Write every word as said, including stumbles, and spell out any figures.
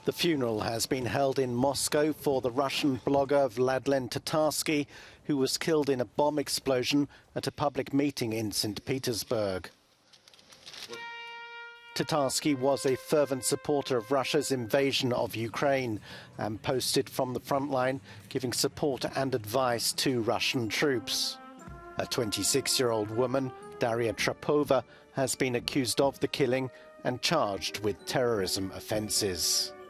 The funeral has been held in Moscow for the Russian blogger Vladlen Tatarsky, who was killed in a bomb explosion at a public meeting in Saint Petersburg. Tatarsky was a fervent supporter of Russia's invasion of Ukraine and posted from the front line, giving support and advice to Russian troops. A twenty-six-year-old woman, Daria Trapova, has been accused of the killing and charged with terrorism offences.